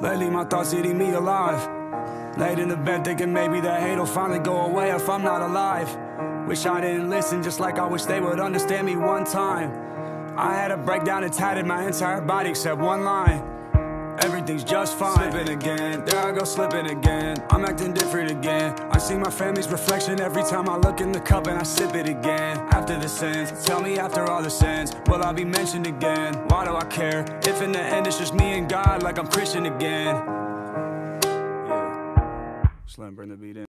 Lately my thoughts eating me alive. Laid in the bed thinking maybe the hate will finally go away if I'm not alive. Wish I didn't listen, just like I wish they would understand me one time. I had a breakdown and tatted my entire body except one line. Everything's just fine. Slipping again, there I go slipping again. I'm acting different again. I see my family's reflection every time I look in the cup and I sip it again. After the sins, tell me after all the sins, will I be mentioned again? Why do I care, if in the end it's just me and God, like I'm Christian again? Yeah, just let him bring the beat in.